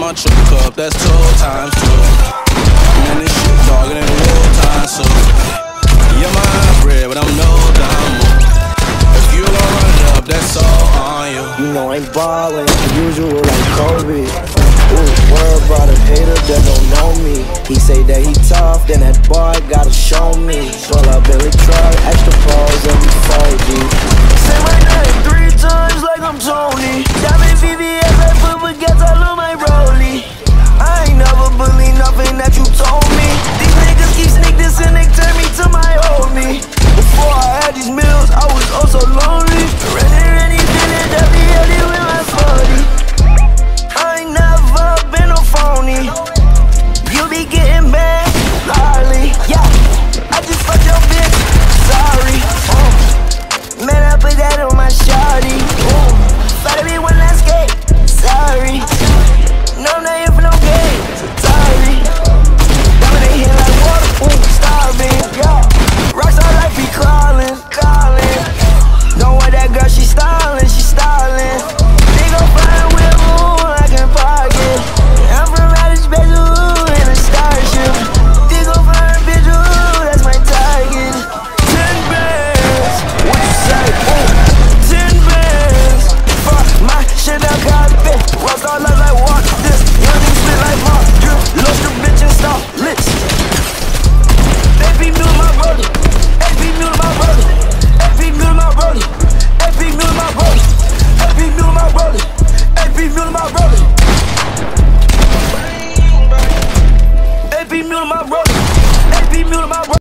my choke up, that's 2 times 2. Man, this shit talking in real time, so you're my bread, but I'm no dime. If you gon' run it up, that's all on you. You know I'm ballin', usual like Kobe. Ooh, world about a hater that don't know me. He say that he tough, then that boy gotta show me. Pull up Billy truck, extra pose, and we 4G. Say my name.